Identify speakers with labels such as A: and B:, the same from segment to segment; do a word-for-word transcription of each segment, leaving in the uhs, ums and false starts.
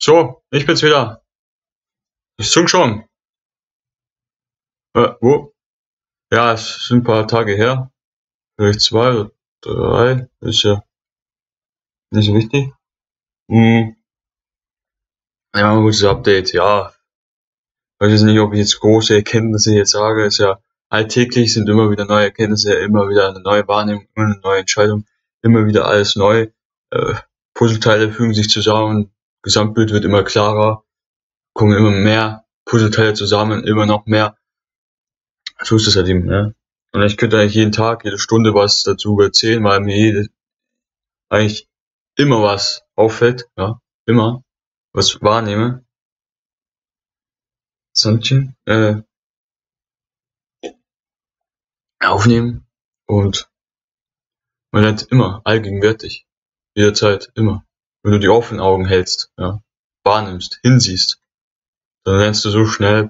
A: So, ich bin's wieder. Ich zung schon. Äh, wo? Ja, es sind ein paar Tage her. Vielleicht zwei oder drei. Ist ja nicht so wichtig. Hm, ja, ein gutes Update. Ja, weiß jetzt nicht, ob ich jetzt große Erkenntnisse jetzt sage. Ist ja alltäglich, sind immer wieder neue Erkenntnisse, immer wieder eine neue Wahrnehmung, immer eine neue Entscheidung, immer wieder alles neu. Äh, Puzzleteile fügen sich zusammen, Gesamtbild wird immer klarer, kommen immer mehr Puzzleteile zusammen, immer noch mehr. So ist es halt eben, ne? Und ich könnte eigentlich jeden Tag, jede Stunde was dazu erzählen, weil mir jede, eigentlich immer was auffällt, ja, immer was wahrnehme. Sondchen, äh, aufnehmen und man lernt immer, allgegenwärtig, jederzeit, immer. Wenn du die offenen Augen hältst, ja, wahrnimmst, hinsiehst, dann lernst du so schnell,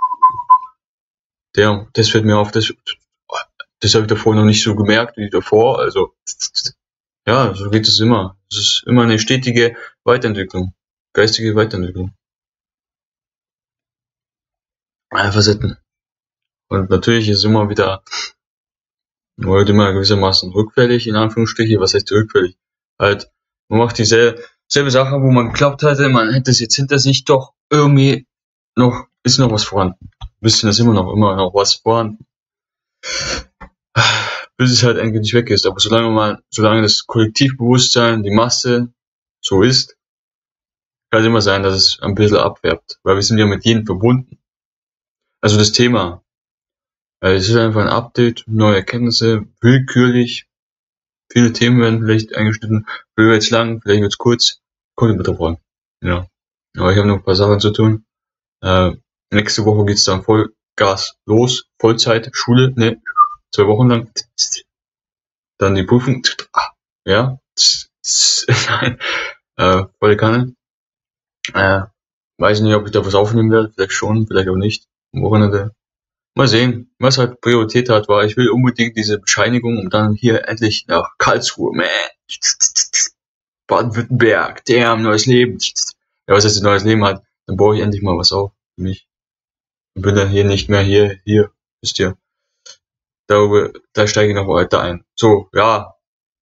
A: der, das fällt mir auf, das, das habe ich davor noch nicht so gemerkt wie davor, also, ja, so geht es immer. Es ist immer eine stetige Weiterentwicklung, geistige Weiterentwicklung. Alle Facetten. Und natürlich ist immer wieder, wird immer gewissermaßen rückfällig, in Anführungsstrichen. Was heißt rückfällig? Halt, man macht dieselbe selbe Sache, wo man geglaubt hatte, man hätte es jetzt hinter sich, doch irgendwie noch, ist noch was vorhanden. Ein bisschen ist immer noch, immer noch was vorhanden. Bis es halt endgültig weg ist. Aber solange man, solange das Kollektivbewusstsein, die Masse so ist, kann es immer sein, dass es ein bisschen abfärbt. Weil wir sind ja mit jedem verbunden. Also das Thema, äh, es ist einfach ein Update, neue Erkenntnisse, willkürlich. Viele Themen werden vielleicht eingeschnitten, vielleicht wird's lang, vielleicht wird's kurz. Kommt immer drauf an. Ja. Aber ich habe noch ein paar Sachen zu tun. Äh, nächste Woche geht's dann Vollgas los. Vollzeit, Schule, ne, zwei Wochen lang. Dann die Prüfung. Ja. Nein. Äh, volle Kanne. Äh, weiß nicht, ob ich da was aufnehmen werde. Vielleicht schon, vielleicht auch nicht. Am Wochenende. Mal sehen. Was halt Priorität hat, war, ich will unbedingt diese Bescheinigung, um dann hier endlich nach Karlsruhe, man. Baden-Württemberg, damn, neues Leben. Ja, was heißt ein neues Leben hat? Dann baue ich endlich mal was auf für mich. Und bin dann hier nicht mehr hier, hier, wisst ihr. Darüber, da steige ich noch weiter ein. So, ja.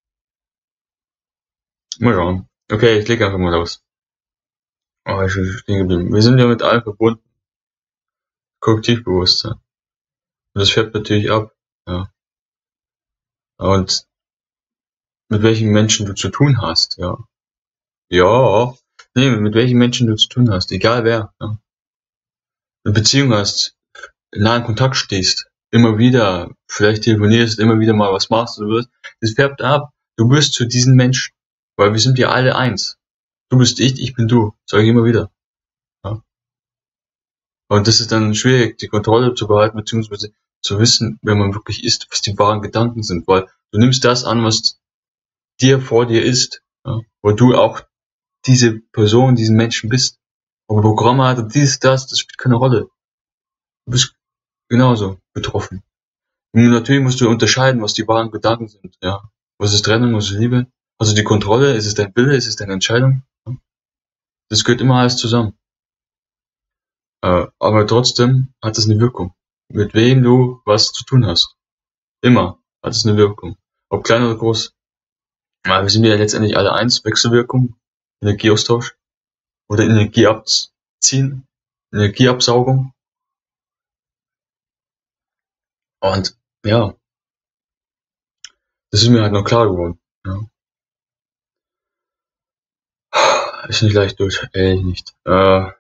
A: Mal schauen. Okay, ich leg einfach mal los. Oh, ich bin stehen geblieben. Wir sind ja mit allem verbunden. Kollektivbewusstsein. Und das färbt natürlich ab, ja. Und mit welchen Menschen du zu tun hast, ja. Ja. Nee, mit welchen Menschen du zu tun hast, egal wer, ja. Eine Beziehung hast, in nahen Kontakt stehst, immer wieder, vielleicht telefonierst, immer wieder mal was machst, du wirst, das färbt ab. Du wirst zu diesen Menschen. Weil wir sind ja alle eins. Du bist ich, ich bin du. Sag ich immer wieder. Ja. Und das ist dann schwierig, die Kontrolle zu behalten, beziehungsweise zu wissen, wer man wirklich ist, was die wahren Gedanken sind. Weil du nimmst das an, was dir vor dir ist. Ja. Weil du auch diese Person, diesen Menschen bist. Ob er Programme hat und dies, das, das spielt keine Rolle. Du bist genauso betroffen. Und natürlich musst du unterscheiden, was die wahren Gedanken sind. Ja. Was ist Trennung, was ist Liebe? Also die Kontrolle, ist es dein Wille, ist es deine Entscheidung? Das gehört immer alles zusammen. Äh, aber trotzdem hat es eine Wirkung. Mit wem du was zu tun hast. Immer hat es eine Wirkung. Ob klein oder groß. Weil wir sind ja letztendlich alle eins. Wechselwirkung, Energieaustausch oder Energieabziehen, Energieabsaugung. Und ja, das ist mir halt noch klar geworden. Ja. Ist nicht leicht durch, ehrlich nicht. Äh,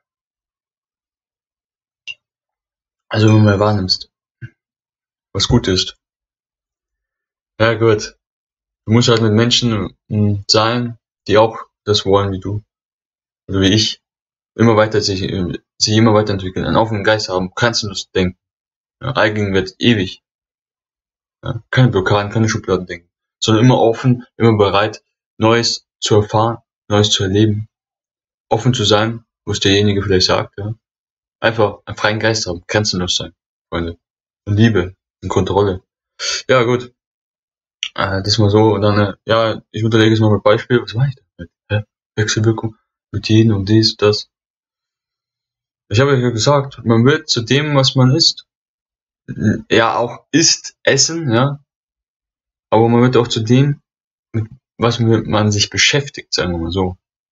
A: also wenn du mal wahrnimmst, was gut ist. Ja gut, du musst halt mit Menschen mh, sein, die auch das wollen wie du. Oder wie ich. Immer weiter sich, sich immer weiterentwickeln, einen offenen Geist haben, kannst du das denken. Ja, Eigenwert ewig. Ja, keine Blockaden, keine Schubladen denken. Sondern immer offen, immer bereit, Neues zu erfahren, Neues zu erleben. Offen zu sein, wo es derjenige vielleicht sagt, ja. Einfach einen freien Geist haben, grenzenlos sein, Freunde. Und Liebe, und Kontrolle. Ja, gut. Äh, das mal so, und dann, äh, ja, ich unterlege es mal mit Beispiel. Was war ich da? Hä? Wechselwirkung. Routinen und dies, das. Ich habe ja gesagt, man wird zu dem, was man isst. Ja, auch isst, essen, ja. Aber man wird auch zu dem, mit was man sich beschäftigt, sagen wir mal so.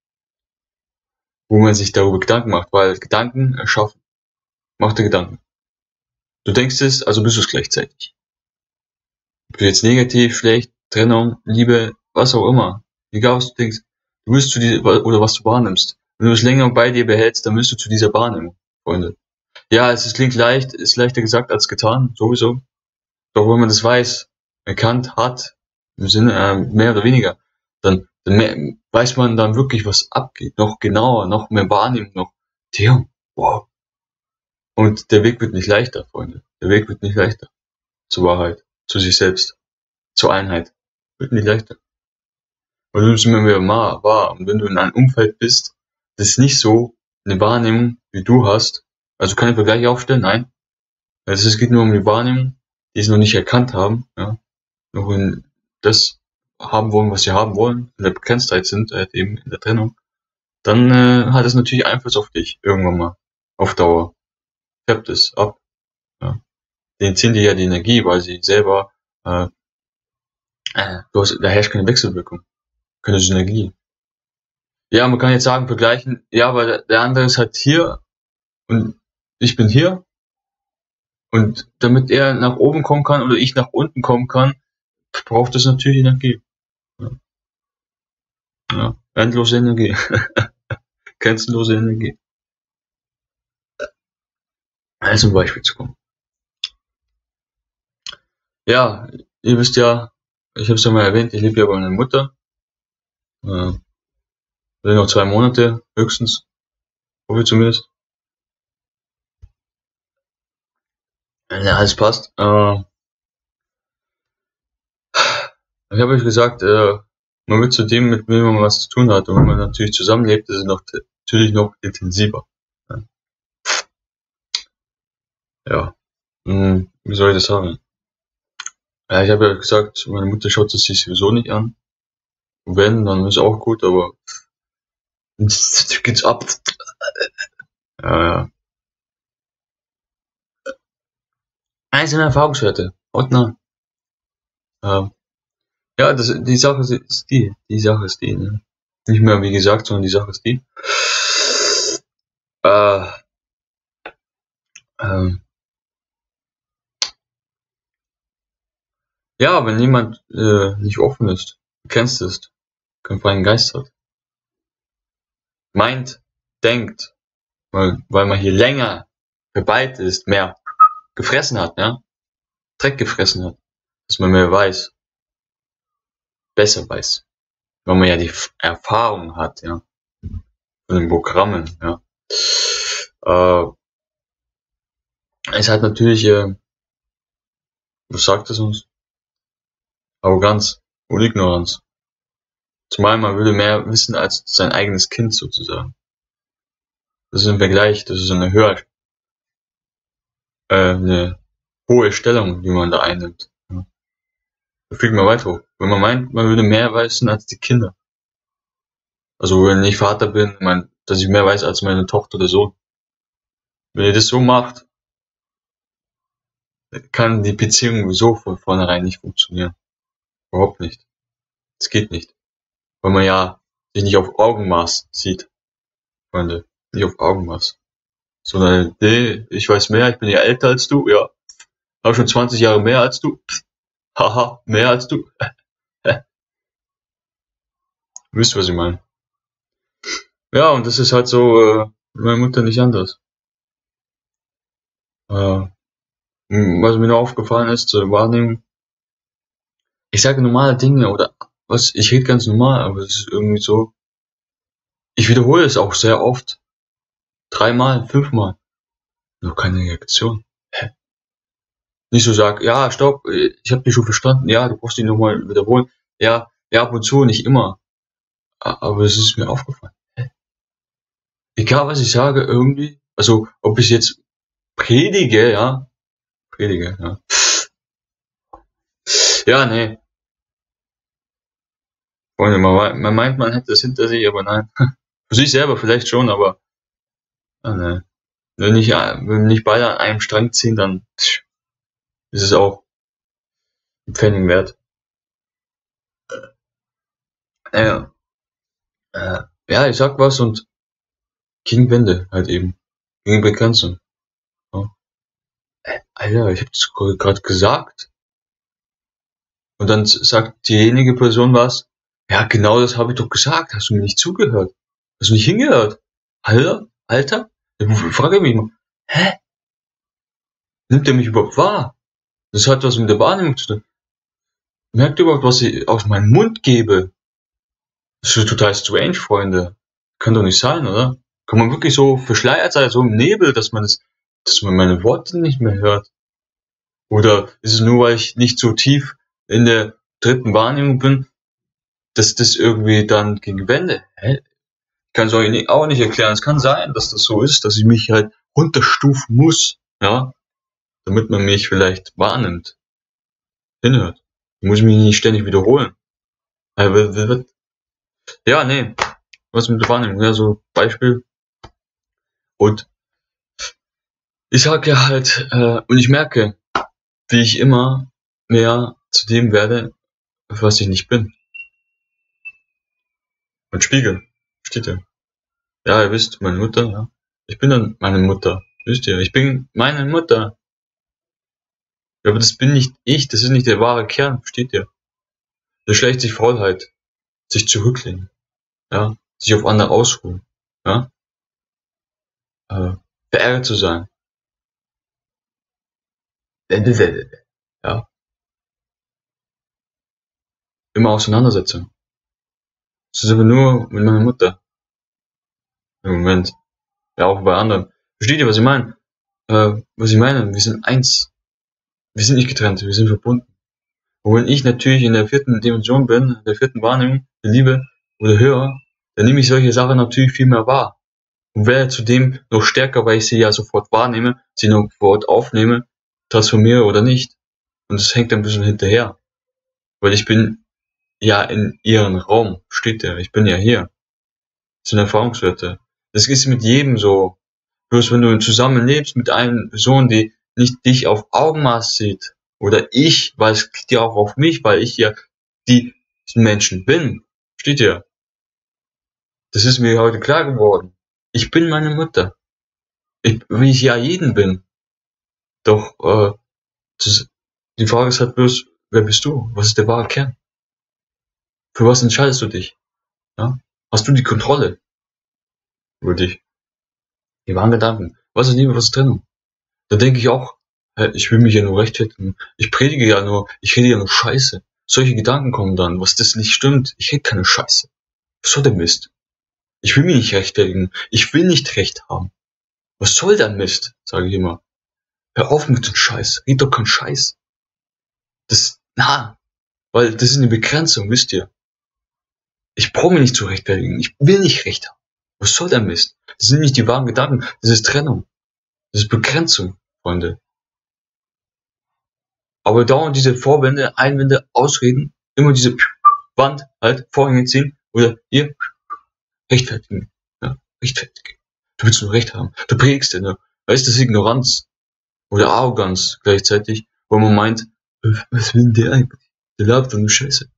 A: Wo man sich darüber Gedanken macht, weil Gedanken erschaffen. Mach dir Gedanken. Du denkst es, also bist du es gleichzeitig. Ob du jetzt negativ, schlecht, Trennung, Liebe, was auch immer. Egal was du denkst. Du wirst zu dir, oder was du wahrnimmst. Wenn du es länger bei dir behältst, dann wirst du zu dieser Wahrnehmung, Freunde. Ja, es klingt leicht, ist leichter gesagt als getan, sowieso. Doch wenn man das weiß, erkannt hat, im Sinne äh, mehr oder weniger, dann, dann mehr, weiß man dann wirklich, was abgeht. Noch genauer, noch mehr wahrnehmen, noch, Theo, wow. Und der Weg wird nicht leichter, Freunde. Der Weg wird nicht leichter. Zur Wahrheit, zu sich selbst, zur Einheit. Wird nicht leichter. Weil du nimmst immer mehr wahr. Und wenn du in einem Umfeld bist, das ist nicht so eine Wahrnehmung, wie du hast, also keine Vergleiche aufstellen, nein. Also es geht nur um die Wahrnehmung, die sie noch nicht erkannt haben, ja. Noch in das haben wollen, was sie haben wollen, in der Begrenztheit sind, halt eben in der Trennung, dann äh, hat es natürlich Einfluss auf dich, irgendwann mal. Auf Dauer. Färbt es ab. Ja. Denen ziehen die ja die Energie, weil sie selber, äh, äh, du hast, da herrscht keine Wechselwirkung, keine Synergie. Ja, man kann jetzt sagen, vergleichen, ja, weil der, der andere ist halt hier und ich bin hier. Und damit er nach oben kommen kann oder ich nach unten kommen kann, braucht es natürlich Energie. Ja, ja. Endlose Energie. Grenzenlose Energie. Also ein Beispiel zu kommen. Ja, ihr wisst ja, ich habe es ja mal erwähnt, ich lebe ja bei meiner Mutter. Äh, noch zwei Monate höchstens. Hoffe ich zumindest. Ja, alles passt. Äh, ich habe euch gesagt, äh, man wird zu dem, mit wem man was zu tun hat. Und wenn man natürlich zusammenlebt, ist es noch, natürlich noch intensiver. Ja. Ja. Hm, wie soll ich das sagen? Ja, ich habe ja gesagt, meine Mutter schaut es sich sowieso nicht an. Und wenn, dann ist auch gut, aber jetzt geht's ab. Ja, ja. Einzelne Erfahrungswerte. Ordner. Ja, ja, das, die Sache ist die. Die Sache ist die, ne? Nicht mehr wie gesagt, sondern die Sache ist die. Äh, ähm, ja, wenn jemand äh, nicht offen ist, begrenzt ist, keinen freien Geist hat, meint, denkt, weil, weil man hier länger verbeitet ist, mehr gefressen hat, ja, Dreck gefressen hat, dass man mehr weiß, besser weiß, weil man ja die Erfahrung hat, ja, von den Programmen, ja. Äh, es hat natürlich, äh, was sagt es uns? Arroganz und Ignoranz. Zumal man würde mehr wissen als sein eigenes Kind sozusagen. Das ist ein Vergleich, das ist eine höher, äh, eine hohe Stellung, die man da einnimmt. Ja. Da fliegt man weit hoch. Wenn man meint, man würde mehr wissen als die Kinder. Also wenn ich Vater bin, mein, dass ich mehr weiß als meine Tochter oder Sohn. Wenn ihr das so macht, kann die Beziehung so von vornherein nicht funktionieren. Überhaupt nicht. Es geht nicht. Weil man ja sich nicht auf Augenmaß sieht, Freunde. Nicht auf Augenmaß. Sondern, nee, ich weiß mehr, ich bin ja älter als du, ja. Hab schon zwanzig Jahre mehr als du. Haha, mehr als du. Wisst, was ich meine. Ja, und das ist halt so, äh, meine Mutter nicht anders. Äh, was mir noch aufgefallen ist, zur Wahrnehmung, ich sage normale Dinge oder was, ich rede ganz normal, aber es ist irgendwie so, ich wiederhole es auch sehr oft. Dreimal, fünfmal. Noch keine Reaktion. Hä? Nicht so sag, ja, stopp, ich habe dich schon verstanden, ja, du brauchst dich nochmal wiederholen. Ja, ja, ab und zu, nicht immer. Aber es ist mir aufgefallen. Hä? Egal was ich sage, irgendwie, also ob ich jetzt predige, ja, predige, ja. Ja, nee. Freunde, man, man meint, man hätte es hinter sich, aber nein. Für sich selber vielleicht schon, aber ah, ne. Wenn nicht, wenn nicht beide an einem Strang ziehen, dann ist es auch ein Pfennig wert. Naja, äh, ja, ich sag was und gegen Wände halt eben. Gegen Begrenzung. Ja. Alter, ich hab das gerade gesagt. Und dann sagt diejenige Person was. Ja, genau das habe ich doch gesagt. Hast du mir nicht zugehört? Hast du nicht hingehört? Alter, Alter? Ich frage mich mal, hä? Nimmt er mich überhaupt wahr? Das hat was mit der Wahrnehmung zu tun. Merkt ihr überhaupt, was ich aus meinem Mund gebe? Das ist total strange, Freunde. Kann doch nicht sein, oder? Kann man wirklich so verschleiert sein, so im Nebel, dass man das, dass man meine Worte nicht mehr hört? Oder ist es nur, weil ich nicht so tief in der dritten Wahrnehmung bin, dass das irgendwie dann gegen Wände? Hä? Ich kann es euch auch nicht erklären. Es kann sein, dass das so ist, dass ich mich halt runterstufen muss, ja, damit man mich vielleicht wahrnimmt, hinhört. Ich muss mich nicht ständig wiederholen. Ja, nee, was mit der Wahrnehmung, ja, so Beispiel. Und ich sag ja halt, äh, und ich merke, wie ich immer mehr zu dem werde, was ich nicht bin. Mein Spiegel, steht ja. Ja, ihr wisst, meine Mutter, ja. Ich bin dann meine Mutter, wisst ihr, ich bin meine Mutter. Ja, aber das bin nicht ich, das ist nicht der wahre Kern, versteht ihr? Da schlägt sich Faulheit, sich zurücklehnen, ja, sich auf andere ausruhen, ja, äh, verärgert zu sein, ja, immer Auseinandersetzung. Das ist aber nur mit meiner Mutter im Moment, ja, auch bei anderen. Versteht ihr, was ich meine? Äh, was ich meine? Wir sind eins. Wir sind nicht getrennt, wir sind verbunden. Und wenn ich natürlich in der vierten Dimension bin, in der vierten Wahrnehmung, der Liebe oder höher, dann nehme ich solche Sachen natürlich viel mehr wahr. Und werde zudem noch stärker, weil ich sie ja sofort wahrnehme, sie sofort aufnehme, transformiere oder nicht. Und das hängt ein bisschen hinterher. Weil ich bin ja in ihren Raum, steht der, ich bin ja hier. Das sind Erfahrungswerte. Das ist mit jedem so. Bloß wenn du zusammenlebst mit einer Person, die nicht dich auf Augenmaß sieht, oder ich, weil es liegt ja auch auf mich, weil ich ja die Menschen bin, steht ja. Das ist mir heute klar geworden. Ich bin meine Mutter. Ich, wie ich ja jeden bin. Doch äh, das, die Frage ist halt bloß, wer bist du? Was ist der wahre Kern? Für was entscheidest du dich? Ja? Hast du die Kontrolle über dich? Die wahren Gedanken. Was ist Liebe, was ist Trennung? Da denke ich auch, hä, ich will mich ja nur rechtfertigen. Ich predige ja nur, ich rede ja nur Scheiße. Solche Gedanken kommen dann, was das nicht stimmt. Ich rede keine Scheiße. Was soll der Mist? Ich will mich nicht rechtfertigen. Ich will nicht Recht haben. Was soll der Mist? Sage ich immer. Hör auf mit dem Scheiß. Red doch keinen Scheiß. Das, na, weil das ist eine Begrenzung, wisst ihr. Ich brauche mich nicht zu rechtfertigen. Ich will nicht Recht haben. Was soll der Mist? Das sind nicht die wahren Gedanken. Das ist Trennung. Das ist Begrenzung, Freunde. Aber dauernd diese Vorwände, Einwände, Ausreden, immer diese Wand halt, Vorhänge ziehen oder hier rechtfertigen. Ja, rechtfertigen. Du willst nur Recht haben. Du prägst ja nur. Weißt du, das ist Ignoranz oder Arroganz gleichzeitig, wo man meint, was will denn der eigentlich? Der labert doch nur Scheiße.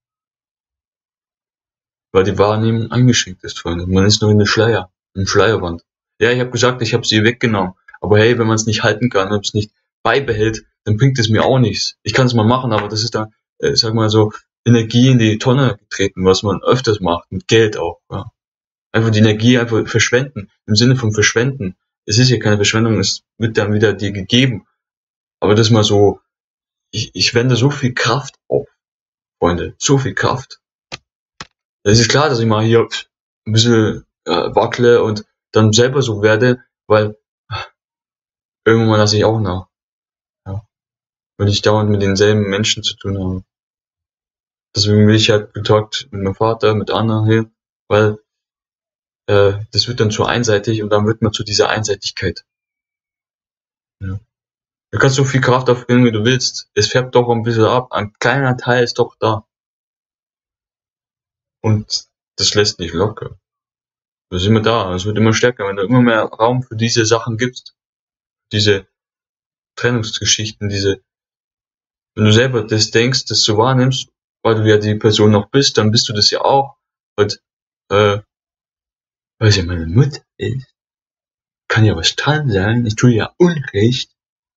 A: Weil die Wahrnehmung eingeschränkt ist, Freunde. Man ist nur in der Schleier, in der Schleierwand. Ja, ich habe gesagt, ich habe sie weggenommen. Aber hey, wenn man es nicht halten kann, wenn man es nicht beibehält, dann bringt es mir auch nichts. Ich kann es mal machen, aber das ist dann, äh, sag mal so, Energie in die Tonne getreten, was man öfters macht, mit Geld auch. Ja. Einfach die Energie einfach verschwenden, im Sinne von verschwenden. Es ist ja keine Verschwendung, es wird dann wieder dir gegeben. Aber das mal so, ich, ich wende so viel Kraft auf, Freunde, so viel Kraft. Es ist klar, dass ich mal hier ein bisschen äh, wackle und dann selber so werde, weil irgendwann mal lasse ich auch nach. Ja. Weil ich dauernd mit denselben Menschen zu tun habe. Deswegen will ich halt Kontakt mit meinem Vater, mit anderen hier, weil äh, das wird dann zu einseitig und dann wird man zu dieser Einseitigkeit. Ja. Du kannst so viel Kraft aufbringen, wie du willst. Es färbt doch ein bisschen ab. Ein kleiner Teil ist doch da. Und das lässt nicht locker. Das ist immer da, es wird immer stärker, wenn du immer mehr Raum für diese Sachen gibst, diese Trennungsgeschichten, diese, wenn du selber das denkst, das du wahrnimmst, weil du ja die Person noch bist, dann bist du das ja auch, und, äh, weil sie meine Mutter ist, kann ja was dran sein, ich tue ja Unrecht.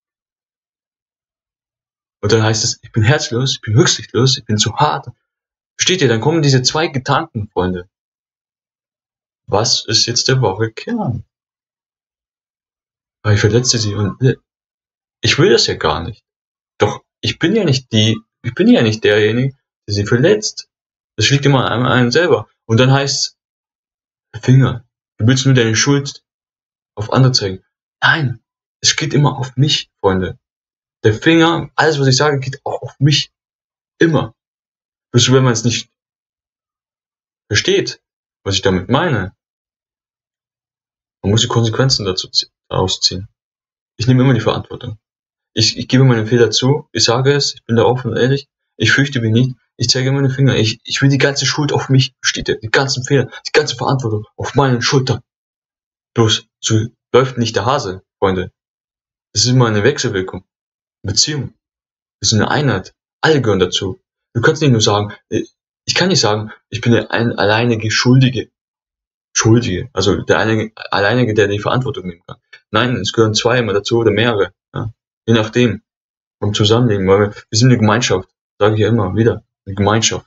A: Und dann heißt es, ich bin herzlos, ich bin rücksichtslos, ich bin zu hart. Versteht ihr, dann kommen diese zwei Gedanken, Freunde. Was ist jetzt der wahre Kern? Weil ich verletze sie und ich will das ja gar nicht. Doch ich bin ja nicht die, ich bin ja nicht derjenige, der sie verletzt. Das liegt immer an einem selber. Und dann heißt es, Finger, du willst nur deine Schuld auf andere zeigen. Nein, es geht immer auf mich, Freunde. Der Finger, alles was ich sage, geht auch auf mich. Immer. Bloß wenn man es nicht versteht, was ich damit meine, man muss die Konsequenzen dazu ausziehen. Ich nehme immer die Verantwortung. Ich, ich gebe meinen Fehler zu, ich sage es, ich bin da offen und ehrlich, ich fürchte mich nicht, ich zeige meine Finger, ich, ich will die ganze Schuld auf mich, steht da, die ganzen Fehler, die ganze Verantwortung auf meinen Schultern. Bloß, so läuft nicht der Hase, Freunde. Das ist immer eine Wechselwirkung. Beziehung. Das ist eine Einheit. Alle gehören dazu. Du kannst nicht nur sagen, ich kann nicht sagen, ich bin der ein alleinige Schuldige. Schuldige. Also der alleinige, alleinige, der die Verantwortung nehmen kann. Nein, es gehören zwei immer dazu oder mehrere. Ja. Je nachdem. Vom Zusammenleben. Weil wir, wir sind eine Gemeinschaft. Sage ich ja immer wieder. Eine Gemeinschaft.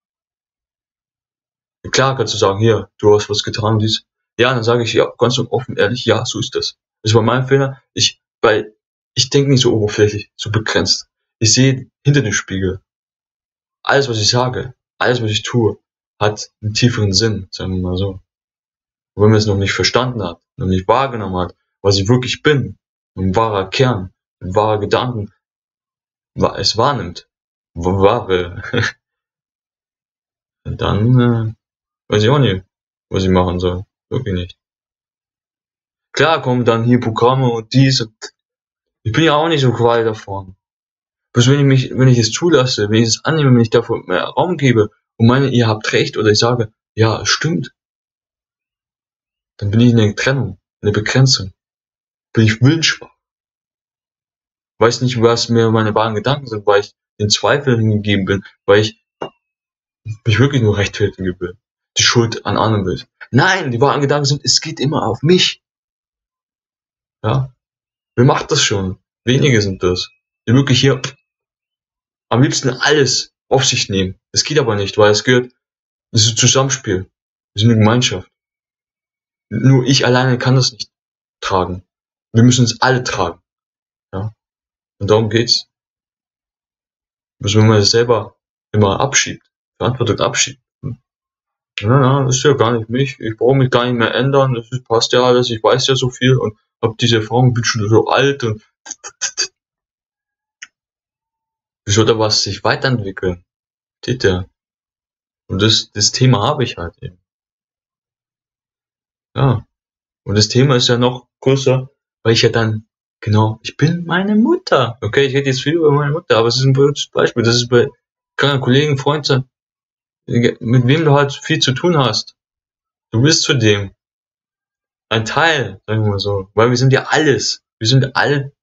A: Klar kannst du sagen, hier, du hast was getan, dies. Ja, dann sage ich ja ganz offen, ehrlich, ja, so ist das. Das war mein Fehler. Ich, weil ich denke nicht so oberflächlich, so begrenzt. Ich sehe hinter dem Spiegel. Alles, was ich sage, alles, was ich tue, hat einen tieferen Sinn, sagen wir mal so. Und wenn man es noch nicht verstanden hat, noch nicht wahrgenommen hat, was ich wirklich bin, ein wahrer Kern, ein wahrer Gedanken, es wahrnimmt, wahre, dann äh, weiß ich auch nicht, was ich machen soll. Wirklich nicht. Klar kommen dann hier Programme und dies und ich bin ja auch nicht so quasi davon. Bloß wenn ich mich, wenn ich es zulasse, wenn ich es annehme, wenn ich dafür mehr Raum gebe und meine, ihr habt recht oder ich sage, ja, es stimmt, dann bin ich in der Trennung, in der Begrenzung. Bin ich willensschwach. Weiß nicht, was mir meine wahren Gedanken sind, weil ich den Zweifel hingegeben bin, weil ich mich wirklich nur rechtfertigen will. Die Schuld an anderen will. Nein, die wahren Gedanken sind, es geht immer auf mich. Ja? Wer macht das schon? Wenige sind das. Die wirklich hier am liebsten alles auf sich nehmen. Das geht aber nicht, weil es gehört, das ist ein Zusammenspiel. Wir sind eine Gemeinschaft. Nur ich alleine kann das nicht tragen. Wir müssen es alle tragen. Ja? Und darum geht's. Bloß wenn man es selber immer abschiebt, Verantwortung abschiebt. Na, na, das ist ja gar nicht mich. Ich brauche mich gar nicht mehr ändern. Das ist, passt ja alles. Ich weiß ja so viel und hab diese Erfahrung, bin schon so alt und wie soll da was sich weiterentwickeln? Steht ja. Und das, das Thema habe ich halt eben. Ja. Und das Thema ist ja noch größer, weil ich ja dann, genau, ich bin meine Mutter. Okay, ich rede jetzt viel über meine Mutter, aber es ist ein blödes Beispiel. Das ist bei keinem Kollegen, Freund sein, mit wem du halt viel zu tun hast. Du bist zu dem ein Teil, sagen wir mal so. Weil wir sind ja alles. Wir sind alle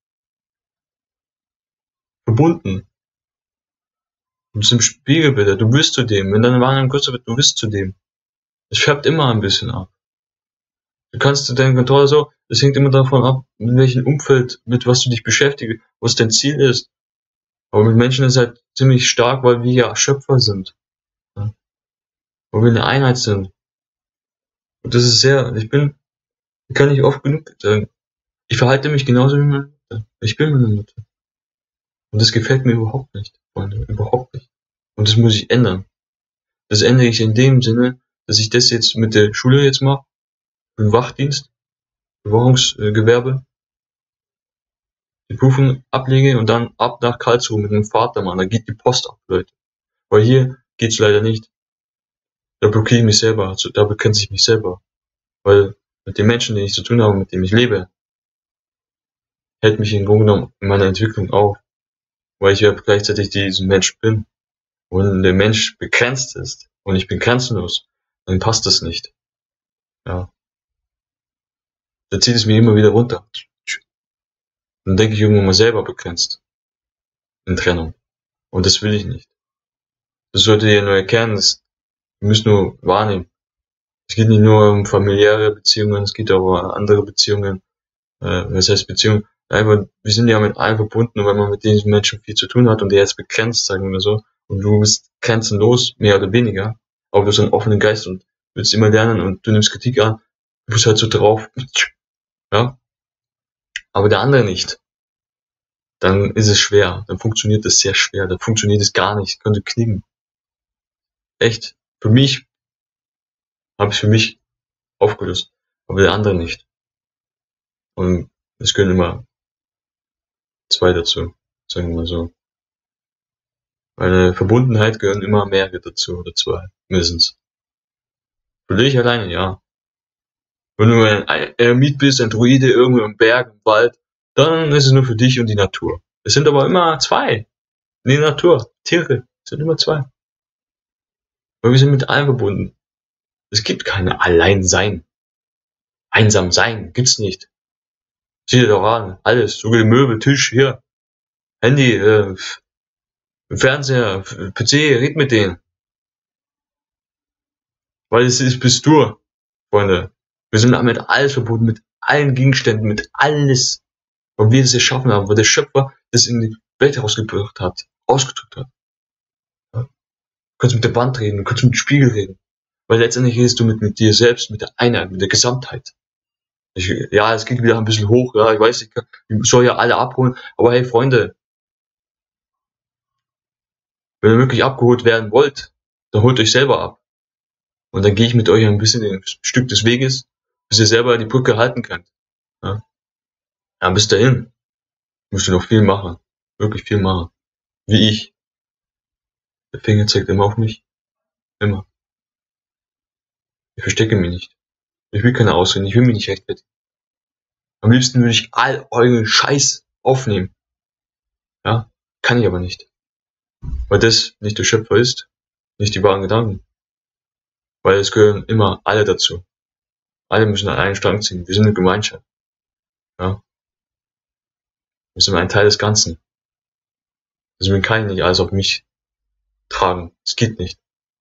A: verbunden. Du bist im Spiegelbild, du wirst zu dem. Wenn deine Wahrnehmung größer wird, du wirst zu dem. Es färbt immer ein bisschen ab. Du kannst zu deiner Kontrolle so, es hängt immer davon ab, mit welchem Umfeld, mit was du dich beschäftigst, was dein Ziel ist. Aber mit Menschen ist es halt ziemlich stark, weil wir ja Schöpfer sind. Ja? Weil wir eine Einheit sind. Und das ist sehr, ich bin, kann nicht oft genug sagen, ich verhalte mich genauso wie meine Mutter. Ich bin meine Mutter. Und das gefällt mir überhaupt nicht, Freunde, überhaupt nicht. Und das muss ich ändern. Das ändere ich in dem Sinne, dass ich das jetzt mit der Schule jetzt mache, im Wachdienst, Bewachungsgewerbe, die Prüfung ablege und dann ab nach Karlsruhe mit dem Vater, Mann, da geht die Post ab, Leute. Weil hier geht's leider nicht. Da blockiere ich mich selber, also da begrenze ich mich selber. Weil mit den Menschen, die ich zu tun habe, mit denen ich lebe, hält mich im Grunde genommen in meiner Entwicklung auf. Weil ich ja gleichzeitig diesen Mensch bin. Und wenn der Mensch begrenzt ist und ich bin grenzenlos, dann passt das nicht. Ja. Da zieht es mir immer wieder runter. Dann denke ich irgendwann mal selber begrenzt. In Trennung. Und das will ich nicht. Das solltet ihr nur erkennen, das, ihr müsst nur wahrnehmen. Es geht nicht nur um familiäre Beziehungen, es geht auch um andere Beziehungen. Äh, was heißt Beziehungen? Einfach, wir sind ja mit allen verbunden, und wenn man mit diesen Menschen viel zu tun hat und der ist begrenzt, sagen wir so, und du bist grenzenlos, mehr oder weniger, aber du hast einen offenen Geist und willst immer lernen und du nimmst Kritik an, du bist halt so drauf, ja, aber der andere nicht, dann ist es schwer, dann funktioniert es sehr schwer, dann funktioniert es gar nicht, könnte knicken. Echt, für mich, habe ich für mich aufgelöst, aber der andere nicht. Und es gehören immer zwei dazu, sagen wir mal so. Eine Verbundenheit gehören immer mehrere dazu, oder zwei, mindestens. Für dich alleine, ja. Wenn du ein Eremit bist, ein Druide, irgendwo im Berg, im Wald, dann ist es nur für dich und die Natur. Es sind aber immer zwei. Die Natur, Tiere, es sind immer zwei. Weil wir sind mit allem verbunden. Es gibt keine Alleinsein. Einsam sein, gibt's nicht. Sieh dir doch an, alles, sogar die Möbel, Tisch, hier, Handy, äh, Fernseher, P C, red mit denen. Weil es ist, bist du, Freunde. Wir sind mit alles verbunden, mit allen Gegenständen, mit alles. Weil wir das erschaffen haben, weil der Schöpfer das in die Welt herausgebracht hat, ausgedrückt hat. Ja? Du kannst mit der Wand reden, du kannst mit dem Spiegel reden. Weil letztendlich redest du mit, mit dir selbst, mit der Einheit, mit der Gesamtheit. Ich, ja, es geht wieder ein bisschen hoch, ja, ich weiß, ich, kann, ich soll ja alle abholen, aber hey, Freunde, wenn ihr wirklich abgeholt werden wollt, dann holt euch selber ab. Und dann gehe ich mit euch ein bisschen ein Stück des Weges, bis ihr selber die Brücke halten könnt. Ja, ja, bis dahin müsst ihr noch viel machen. Wirklich viel machen. Wie ich. Der Finger zeigt immer auf mich. Immer. Ich verstecke mich nicht. Ich will keine Ausreden, ich will mich nicht rechtfertigen. Am liebsten würde ich all euren Scheiß aufnehmen. Ja, kann ich aber nicht. Weil das nicht der Schöpfer ist, nicht die wahren Gedanken. Weil es gehören immer alle dazu. Alle müssen an einen Strang ziehen. Wir sind eine Gemeinschaft. Ja. Wir sind ein Teil des Ganzen. Deswegen kann ich nicht alles auf mich tragen. Es geht nicht.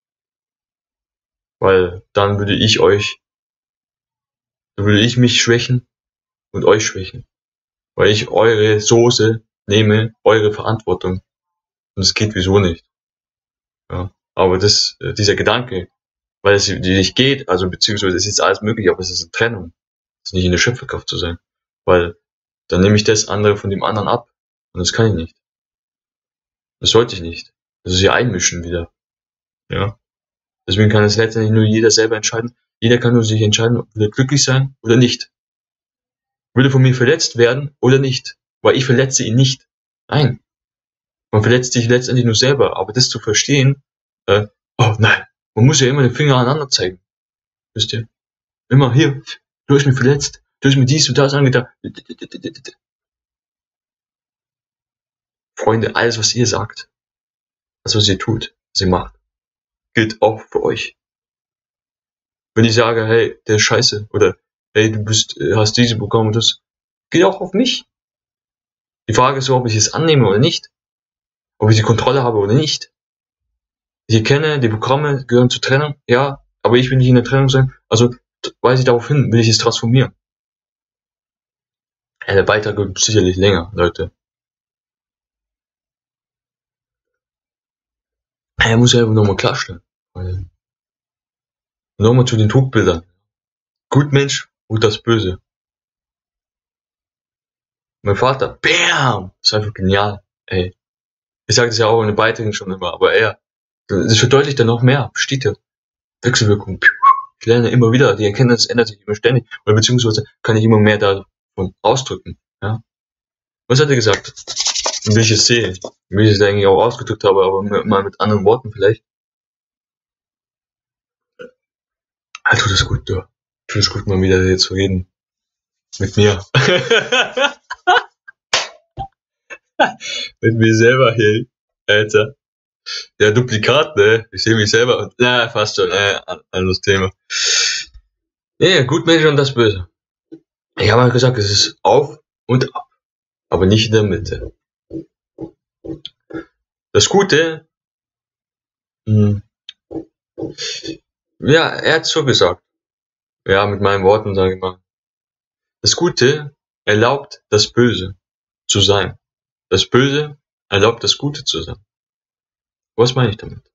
A: Weil dann würde ich euch, dann würde ich mich schwächen und euch schwächen. Weil ich eure Soße nehme, eure Verantwortung. Und es geht wieso nicht. Ja. Aber das, dieser Gedanke, weil es nicht geht, also beziehungsweise es ist alles möglich, aber es ist eine Trennung. Es ist nicht in der Schöpferkraft zu sein. Weil dann nehme ich das andere von dem anderen ab. Und das kann ich nicht. Das sollte ich nicht. Das ist ja einmischen wieder. Ja. Deswegen kann es letztendlich nur jeder selber entscheiden. Jeder kann nur sich entscheiden, will er glücklich sein oder nicht. Will er von mir verletzt werden oder nicht. Weil ich verletze ihn nicht. Nein. Man verletzt sich letztendlich nur selber. Aber das zu verstehen, äh, oh nein, man muss ja immer den Finger aneinander zeigen. Wisst ihr? Immer hier, du hast mich verletzt, du hast mir dies und das angetan. Freunde, alles was ihr sagt, alles was ihr tut, was ihr macht, gilt auch für euch. Wenn ich sage, hey, der ist scheiße, oder hey, du bist, hast diese bekommen und das, gilt auch auf mich. Die Frage ist so, ob ich es annehme oder nicht. Ob ich die Kontrolle habe oder nicht. Ich erkenne, die Programme gehören zur Trennung, ja, aber ich will nicht in der Trennung sein, also weise ich darauf hin, will ich es transformieren. Ja, der Beitrag wird sicherlich länger, Leute. Er muss ja einfach nochmal klarstellen. Nochmal zu den Tugbildern. Gut Mensch und das Böse. Mein Vater, bam, ist einfach genial, ey. Ich sage das ja auch in den Beiträgen schon immer, aber er, das verdeutlicht dann noch mehr, steht ja. Wechselwirkung. Ich lerne immer wieder, die Erkenntnis ändert sich immer ständig, oder beziehungsweise kann ich immer mehr davon ausdrücken, ja. Was hat er gesagt? Wie ich es sehe, wie ich es eigentlich auch ausgedrückt habe, aber mal mit anderen Worten vielleicht. Ah, tut es gut, du. Tut es gut, mal wieder hier zu reden. Mit mir. Mit mir selber hier, Alter. Ja, Duplikat, ne? Ich sehe mich selber und, na, fast schon, äh, anderes Thema. Nee, Gutmensch und das Böse. Ich habe halt gesagt, es ist auf und ab, aber nicht in der Mitte. Das Gute, mh, ja, er hat so gesagt. Ja, mit meinen Worten sage ich mal. Das Gute erlaubt das Böse zu sein. Das Böse erlaubt das Gute zu sein. Was meine ich damit?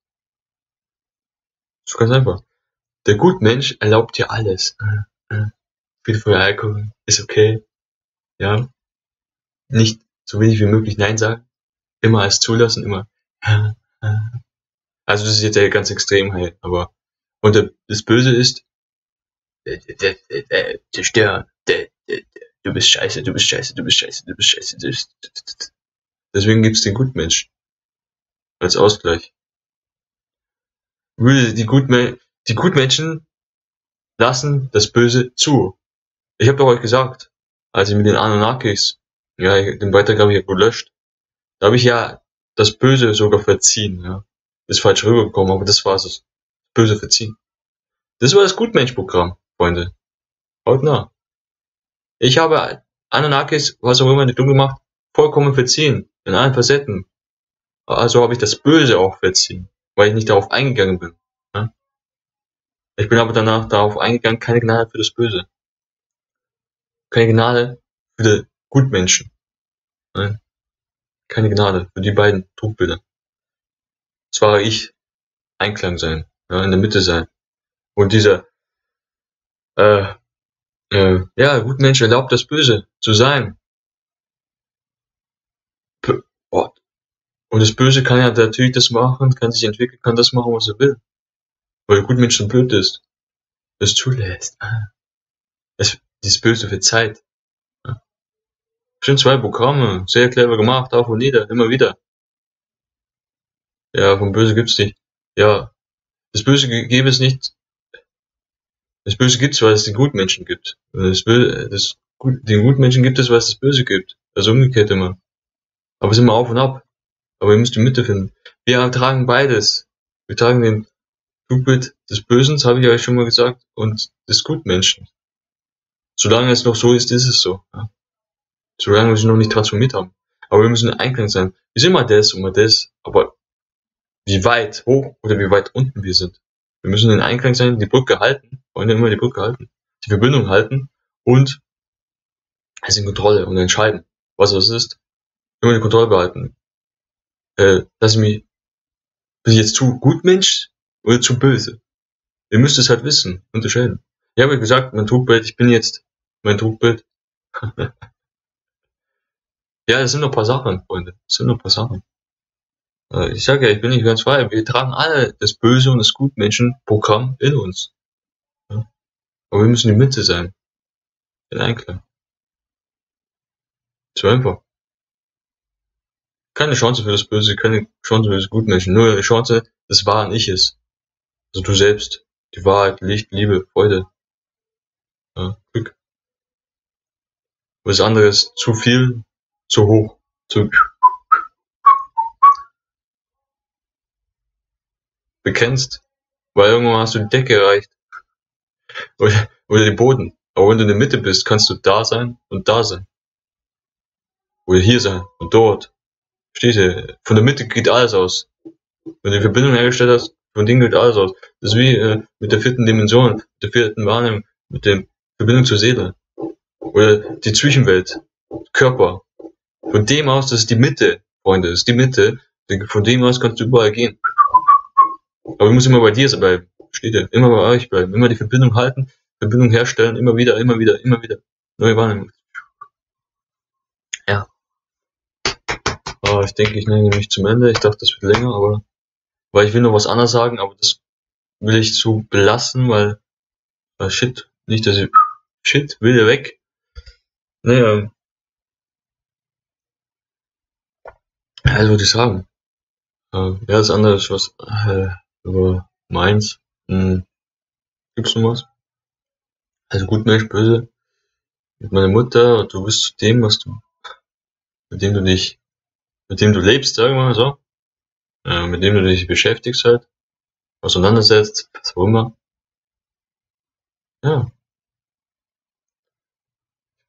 A: So ganz einfach. Der Gutmensch erlaubt dir alles. Äh, äh, viel für Alkohol, ist okay. Ja. Nicht so wenig wie möglich Nein sagen. Immer alles zulassen, immer. Äh, äh. Also das ist jetzt ja ganz extrem halt, aber. Und der, das Böse ist, der, der, der, der, zerstören. Der, der, der, du bist scheiße, du bist scheiße, du bist scheiße, du bist scheiße. Du bist, deswegen gibt's den Gutmensch. Als Ausgleich. Die, Gutme die Gutmenschen lassen das Böse zu. Ich habe doch euch gesagt, als ich mit den Anunnakis, ja, den Beitrag habe ich ja gelöscht, da habe ich ja das Böse sogar verziehen, ja. Ist falsch rübergekommen, aber das war es. Das Böse verziehen. Das war das Gutmensch-Programm, Freunde. Haut nah. Ich habe Anunnakis, was auch immer die dumm gemacht, vollkommen verziehen. In allen Facetten. Also habe ich das Böse auch verziehen, weil ich nicht darauf eingegangen bin. Ja? Ich bin aber danach darauf eingegangen, keine Gnade für das Böse. Keine Gnade für die Gutmenschen. Nein. Keine Gnade für die beiden Trugbilder. Zwar ich Einklang sein, ja, in der Mitte sein. Und dieser, äh, äh, ja, Gutmensch erlaubt das Böse zu sein. P oh. Und das Böse kann ja natürlich das machen, kann sich entwickeln, kann das machen, was er will. Weil der Gutmensch so blöd ist. Das zulässt. Es, dieses Böse verzeiht. Ja. Schon zwei Programme, sehr clever gemacht, auf und nieder, immer wieder. Ja, vom Böse gibt's nicht. Ja, das Böse gäbe es nicht. Das Böse gibt's, weil es den Gutmenschen gibt. Das Böse, das Gut, den Gutmenschen gibt es, weil es das Böse gibt. Also umgekehrt immer. Aber es ist immer auf und ab. Aber ihr müsst die Mitte finden. Wir tragen beides. Wir tragen den Trugbild des Bösen, habe ich euch schon mal gesagt, und des Gutmenschen. Solange es noch so ist, ist es so. Ja. Solange wir es noch nicht transformiert haben. Aber wir müssen in Einklang sein. Wir sind mal das und mal das. Aber wie weit hoch oder wie weit unten wir sind. Wir müssen in Einklang sein, die Brücke halten, wollen immer die Brücke halten, die Verbindung halten und es in Kontrolle und entscheiden, was das ist. Immer die Kontrolle behalten. Äh, lass mich, bin ich jetzt zu Gutmensch oder zu böse? Ihr müsst es halt wissen, unterscheiden. Ich habe gesagt, mein Trugbild, ich bin jetzt mein Trugbild. Ja, das sind noch ein paar Sachen, Freunde. Das sind noch ein paar Sachen. Äh, ich sage ja, ich bin nicht ganz frei. Wir tragen alle das Böse und das Gutmenschen-Programm in uns. Ja? Aber wir müssen die Mitte sein. In Einklang. So einfach. Keine Chance für das Böse, keine Chance für das Gutmenschen. Nur eine Chance, das wahren Ich ist. Also du selbst. Die Wahrheit, Licht, Liebe, Freude. Ja, Glück. Was anderes zu viel, zu hoch, zu bekennst, weil irgendwann hast du die Decke erreicht. Oder, oder den Boden. Aber wenn du in der Mitte bist, kannst du da sein und da sein. Oder hier sein und dort. Verstehst du? Von der Mitte geht alles aus. Wenn du die Verbindung hergestellt hast, von denen geht alles aus. Das ist wie äh, mit der vierten Dimension, mit der vierten Wahrnehmung, mit der Verbindung zur Seele. Oder die Zwischenwelt, Körper. Von dem aus, das ist die Mitte, Freunde, das ist die Mitte. Von dem aus kannst du überall gehen. Aber du musst immer bei dir bleiben. Steht ja. Immer bei euch bleiben. Immer die Verbindung halten, Verbindung herstellen, immer wieder, immer wieder, immer wieder. Neue Wahrnehmung. Ja. Oh, ich denke, ich nehme mich zum Ende. Ich dachte, das wird länger, aber weil ich will noch was anderes sagen, aber das will ich so belassen, weil, weil shit, nicht, dass ich, shit, will der weg. Naja. Also würde ich sagen. Äh, ja, das andere ist was, äh, über meins. Hm. Gibt's noch was? Also gut, Mensch, böse. Mit meiner Mutter, und du bist zu dem, was du, mit dem du dich, mit dem du lebst, sagen wir mal so. Äh, mit dem du dich beschäftigst halt. Auseinandersetzt, was auch immer. Ja.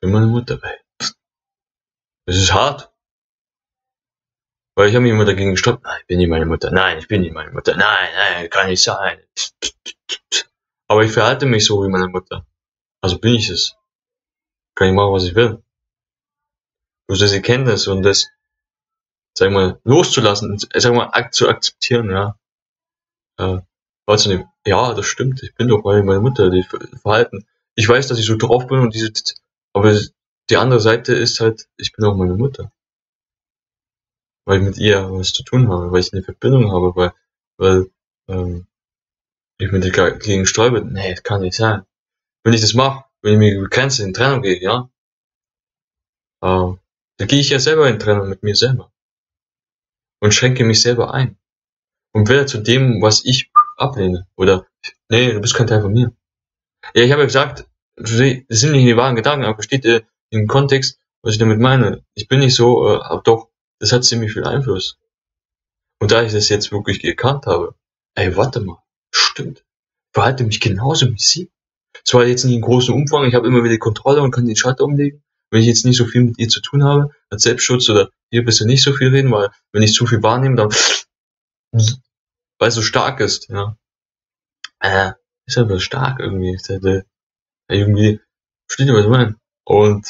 A: bin meine Mutter. Das ist hart. Weil ich habe mich immer dagegen gestoppt. Nein, ich bin nicht meine Mutter. Nein, ich bin nicht meine Mutter. Nein, nein, kann nicht sein. Aber ich verhalte mich so wie meine Mutter. Also bin ich es. Kann ich machen, was ich will. Bloß das Erkenntnis und das, sag mal, loszulassen, sag mal, ak zu akzeptieren, ja. Äh, wahrzunehmen. Ja, das stimmt. Ich bin doch meine, meine Mutter, die Verhalten. Ich weiß, dass ich so drauf bin und diese, aber die andere Seite ist halt, ich bin auch meine Mutter. Weil ich mit ihr was zu tun habe, weil ich eine Verbindung habe, weil, weil, ähm, ich mir dagegen sträube. Nee, das kann nicht sein. Wenn ich das mache, wenn ich mir begrenze, in Trennung gehe, ja, äh, dann gehe ich ja selber in Trennung mit mir selber. Und schränke mich selber ein. Und werde zu dem, was ich ablehne. Oder, nee, du bist kein Teil von mir. Ja, ich habe ja gesagt, das sind nicht die wahren Gedanken, aber versteht ihr im Kontext, was ich damit meine. Ich bin nicht so, äh, aber doch, das hat ziemlich viel Einfluss. Und da ich das jetzt wirklich gekannt habe, ey, warte mal, stimmt. Ich verhalte mich genauso wie sie. Zwar jetzt nicht in großem Umfang, ich habe immer wieder Kontrolle und kann den Schalter umlegen. Wenn ich jetzt nicht so viel mit ihr zu tun habe, als Selbstschutz oder hier bitte nicht so viel reden, weil wenn ich zu viel wahrnehme, dann, weil es so stark ist, ja. Äh, ist aber stark irgendwie. Ist halt, äh, irgendwie, versteht ihr, was ich meine? Und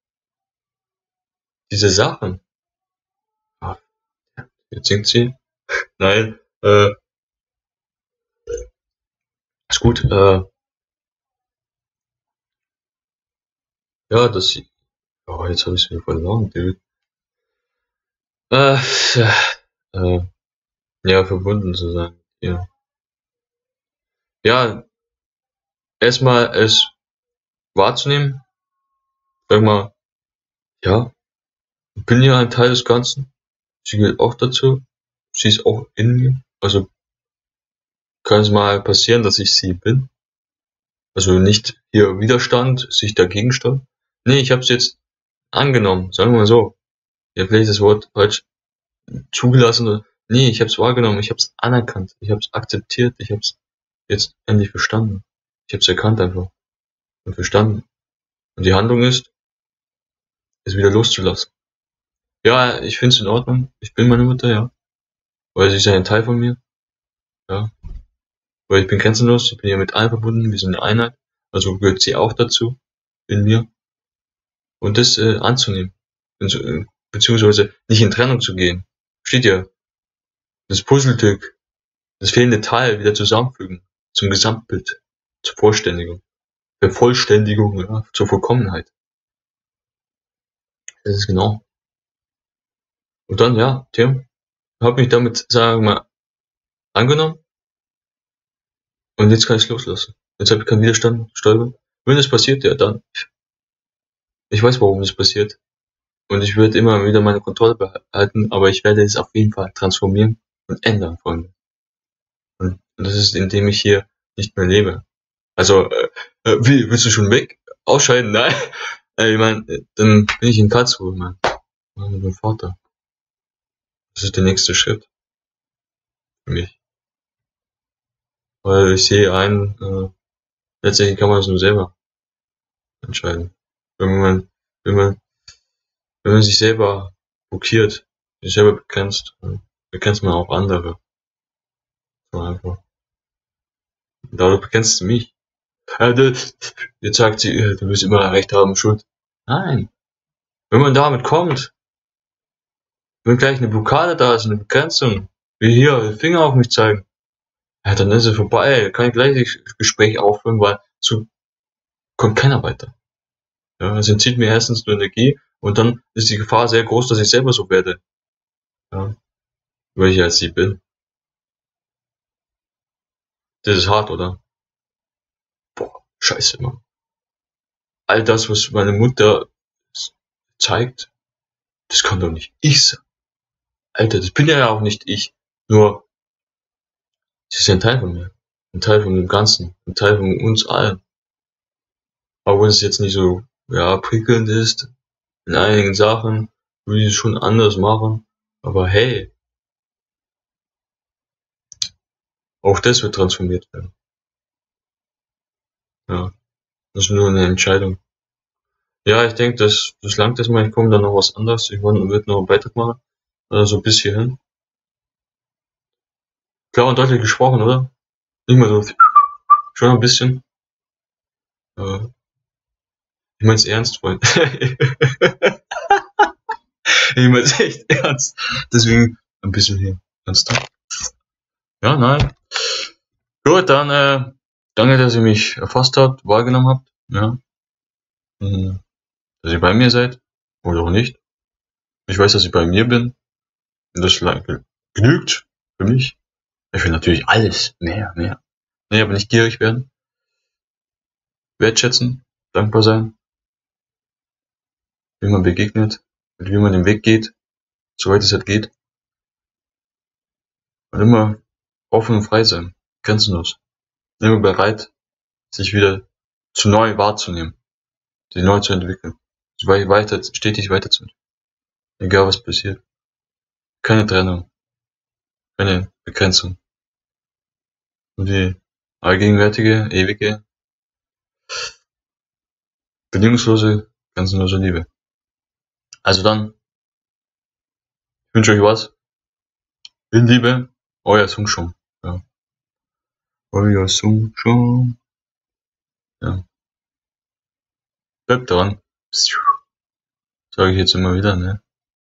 A: diese Sachen, ah, jetzt singt sie. Nein, äh, ist gut, äh, ja, das, oh, jetzt habe ich es wieder verloren, dude. Äh, äh, ja, verbunden zu sein, ja. Ja, erstmal es wahrzunehmen, sag mal, ja, ich bin ja ein Teil des Ganzen. Sie gehört auch dazu. Sie ist auch in mir. Also kann es mal passieren, dass ich sie bin. Also nicht hier Widerstand, sich dagegen stellen. Nee, ich habe es jetzt angenommen, sagen wir mal so. Ich habe vielleicht das Wort falsch zugelassen. Oder, nee, ich habe es wahrgenommen, ich habe es anerkannt, ich habe es akzeptiert, ich habe es jetzt endlich verstanden. Ich habe es erkannt einfach und verstanden. Und die Handlung ist, es wieder loszulassen. Ja, ich finde es in Ordnung. Ich bin meine Mutter, ja. Weil sie ist ja ein Teil von mir, ja. Weil ich bin grenzenlos, ich bin ja mit allen verbunden, wir sind eine Einheit. Also gehört sie auch dazu, in mir. Und das äh, anzunehmen. Beziehungsweise nicht in Trennung zu gehen. Steht ja, das Puzzlestück, das fehlende Teil wieder zusammenfügen. Zum Gesamtbild. Zur Vollständigung. Vervollständigung, ja, zur Vollkommenheit. Das ist genau. Und dann, ja, Tim, hab mich damit, sagen wir mal, angenommen. Und jetzt kann ich es loslassen. Jetzt habe ich keinen Widerstand, Stolpern. Wenn es passiert, ja, dann. Ich weiß, warum es passiert. Und ich werde immer wieder meine Kontrolle behalten, aber ich werde es auf jeden Fall transformieren und ändern, Freunde. Und das ist, indem ich hier nicht mehr lebe. Also, äh, äh, wie, willst du schon weg? Ausscheiden? Nein. Äh, ich meine, dann bin ich in Karlsruhe, Mann. Mit meinem Vater. Das ist der nächste Schritt für mich. Weil ich sehe ein, äh, letztendlich kann man es nur selber entscheiden. Wenn man, wenn man, wenn man sich selber blockiert, sich selber begrenzt, dann begrenzt man auch andere. So einfach. Und dadurch begrenzt du mich. Äh, jetzt sagt sie, äh, du wirst immer recht haben, schuld. Nein. Wenn man damit kommt, wenn gleich eine Blockade da ist, eine Begrenzung, wie hier, Finger auf mich zeigen, ja, dann ist es vorbei. Kann ich gleich das Gespräch aufhören, weil so kommt keiner weiter. Ja, es entzieht mir erstens nur Energie und dann ist die Gefahr sehr groß, dass ich selber so werde. Ja, weil ich als sie bin. Das ist hart, oder? Boah, scheiße, Mann. All das, was meine Mutter zeigt, das kann doch nicht ich sein. Alter, das bin ja auch nicht ich. Nur, sie ist ein Teil von mir. Ein Teil von dem Ganzen. Ein Teil von uns allen. Auch wenn es jetzt nicht so, ja, prickelnd ist. In einigen Sachen würde ich es schon anders machen. Aber hey, auch das wird transformiert werden. Ja, das ist nur eine Entscheidung. Ja, ich denke, das, das langt erstmal. Ich komme dann noch was anderes. Ich würde noch einen Beitrag machen. Also bis hierhin. Klar und deutlich gesprochen, oder? Nicht mehr so. Schon ein bisschen. Äh, ich mein's ernst, Freund. Ich mein's echt ernst. Deswegen ein bisschen hier. Ernst. Ja, nein. Gut, dann äh, danke, dass ihr mich erfasst habt, wahrgenommen habt. Ja. Mhm. Dass ihr bei mir seid. Oder auch nicht. Ich weiß, dass ich bei mir bin. Und das genügt für mich. Ich will natürlich alles. Mehr, mehr. Nee, aber nicht gierig werden. Wertschätzen. Dankbar sein. Wie man begegnet. Und wie man den Weg geht. Soweit es halt geht. Und immer offen und frei sein. Grenzenlos. Immer bereit, sich wieder zu neu wahrzunehmen. Sich neu zu entwickeln. Weiter, stetig weiterzuentwickeln. Egal was passiert. Keine Trennung. Keine Begrenzung. Und die allgegenwärtige, ewige, bedingungslose, grenzenlose Liebe. Also dann, ich wünsche euch was. In Liebe, euer Sungschon. Ja. Euer Sungschon. Ja. Bleibt dran. Sage ich jetzt immer wieder, ne?